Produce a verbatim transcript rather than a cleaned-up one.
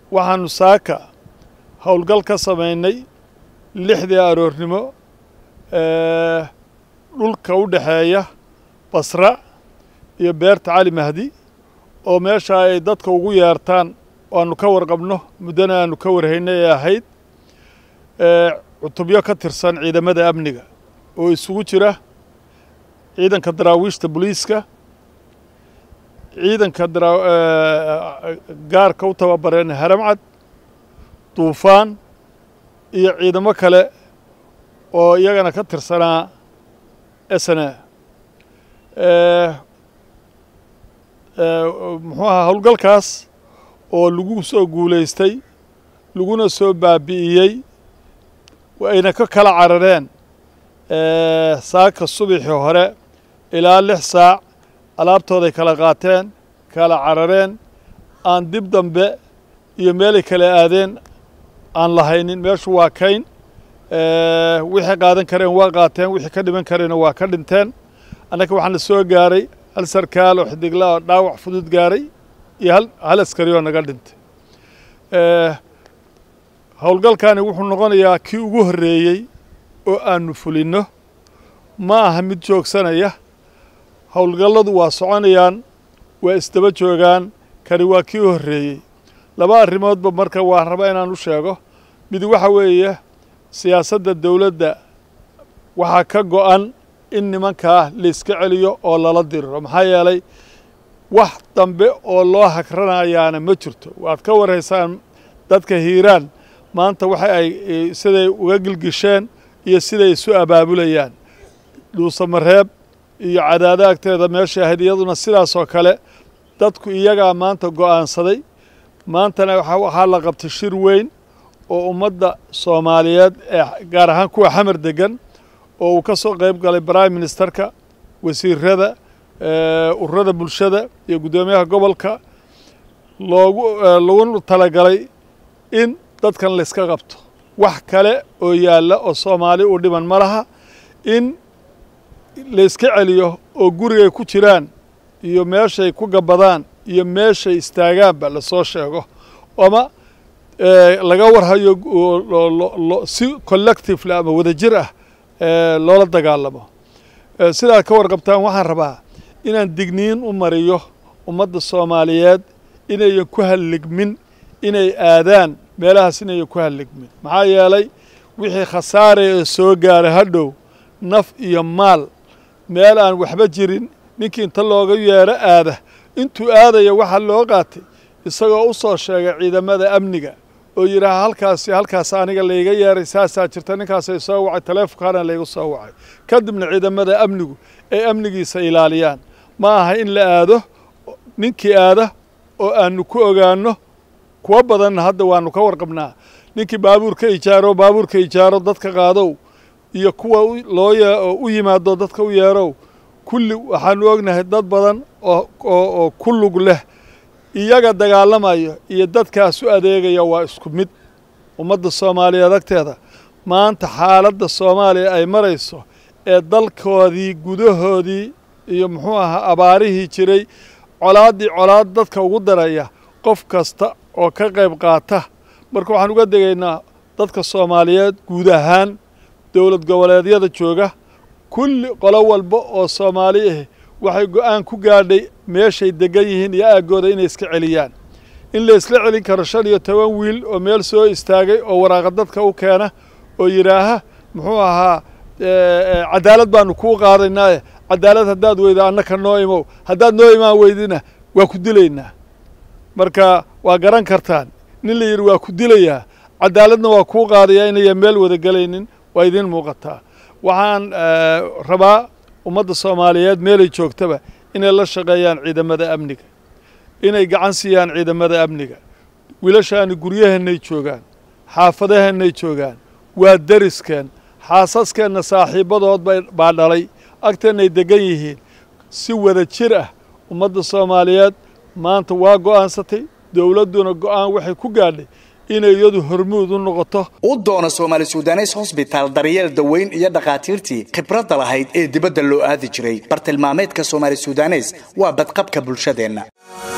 waxaanu saaka howlgal ka samaynay lixdii aroornimo ee dhulka u dhaxeeya Basra iyo beerta Cali Mahdi oo meesha ay dadka ugu yeertaan oo aanu ka warqabno mudana aanu ka warhaynay ahayd ee cutubyo ka tirsan ciidamada amniga oo isugu jira ciidanka daraawiishta booliiska ciidanka gaarka u tababareen Haramcad Duufaan iyo ciidamo kale oo iyagana ka tirsanaa S N A ee muxuu ahaa howlgalkaas oo lagu soo guuleystay laguna soo baabi'iyey wayna ka kala carareen ee saaka subaxii hore ilaa lix saac alaabtooday kala qaateen kala carareen aan dib dambe iyo meel kale aadeen aan lahaynin meeshu waa kayn ee wixii qaadan kareen waa qaateen wixii ka dhiman kareen waa ka dhinteen anaka waxaan soo gaaray hal sarkaal oo xidigla oo dhaawac fudud gaaray iyo hal hal askari oo naga dhintay ee howlgalkaani wuxuu noqonayaa kii ugu horeeyay oo aanu fulino ma aha mid joogsanaya howlgalladu waa soconayaan waa isdaba joogaan kani waa kii horeeyay laba arrimoodba marka waa raba inaan u sheego mid waxa weeye siyaasadda dawladda waxa ka go'an in nimanka la iska celiyo oo lala diriro maxaa yeelay wax dambe oo loo hakranayaana ma jirto waad ka wareysaan dadka Hiiraan maanta waxa ay siday uga gilgisheen iyo siday isu abaabulayaan dhuusamareeb iyo cadaada agteeda meesha hadiyaduna sidaas oo kale dadku iyaga maanta go'aansaday maantana waxa la qabtay shir weyn oo ummadda Soomaaliyeed ee gaar ahaan kuwa xamar degan oo uu ka soo qayb galay prime ministerka wasiirada ee ururada bulshada iyo gudoomiyaha gobolka loogu loogu talagalay in dadkan la iska qabto wax kale oo yaala oo Soomaali u dhiman malaha in la iska celiyo oo guriga ku jiraan iyo meeshay ku gabadaan iyo meeshay istaagaanba la soo sheego ama laga warhayo si collective la ama wadajir ah loola dagaalamo sidaa ka warqabtaan waxaan rabaa inaan digniin u mariyo ummadda Soomaaliyeed inay ku halligmin inay aadaan meelahaas inay ku halligmin maxaa yeelay wixii khasaare soo gaaray hadhow naf iyo maal meel aan waxba jirin ninkii inta looga yeero aada intuu aadaya waxa loo qaatay isagoo u soo sheegay ciidamada amniga oo yiraahdo halkaas halkaas aniga leeyaga yeeray saasa jirta ninkaas ay soo wacay telefoonka leeyaga soo wacay kadibna ciidamada amnigu ay amnigiisa ilaaliyaan ma aha in la aado ninkii aada oo aanu ku ogaano kuwa badan hadda waanu ka warqabnaa ninkii baabuurka ijaaro baabuurka ijaaro dadka qaadow iyo kuwa loo u yimaado dadka u yeerow kulli waxaanu ognahay dad badan oo oo ku lug leh iyaga dagaalamayo iyo dadkaas u adeegaya waa isku mid ummadda Soomaaliyeed agteeda maanta xaaladda Soomaaliya ay marayso ee dalkoodii gudahoodii iyo muxuu ahaa abaarihii jiray colaadii colaad dadka ugu daraya qof kasta oo ka qayb qaata marka waxaan uga degaynaa dadka Soomaaliyeed guud ahaan dawlad goboleedyada jooga kulli qolo walba oo Soomaali ah waxay go'aan ku gaadhay meeshay degan yihiin iyo aagooda inay iska celiyaan in la isla celin karo shan iyo toban wiil oo meel soo istaagay oo waraqad dadka u keena oo yiraaha muxuu ahaa cadaalad baanu ku qaadaynaa cadaalad hadaad weydo annaka noo imo hadaad noo imaan weydina waa ku dilaynaa marka waa garan kartaan nin la yiri waa ku dilayaa cadaaladna waa ku qaadayaa inay meel wada galaynin waa idin muuqataa waxaan rabaa ummadda Soomaaliyeed meel ay joogtaba inay la shaqeeyaan ciidamada amniga inay gacan siiyaan ciidamada amniga wiilashaani guryaheennay joogaan xaafadaheennay joogaan waa dariskeen xaasaskeenna saaxiibadood baa dhalay agteenay degan yihiin si wada jir ah ummadda Soomaaliyeed maanta waa go'aansatay dawladduna go'aan waxay ku gaadhay inay iyadu hormuud u noqoto u doona Soomaali Suudaneys Hospital daryeel daweyn iyo dhaqaatiirtii khibradda lahayd ee dibadda loo aadi jiray bartilmaameedka Soomaali Suudaneys waa badqabka bulshadeena.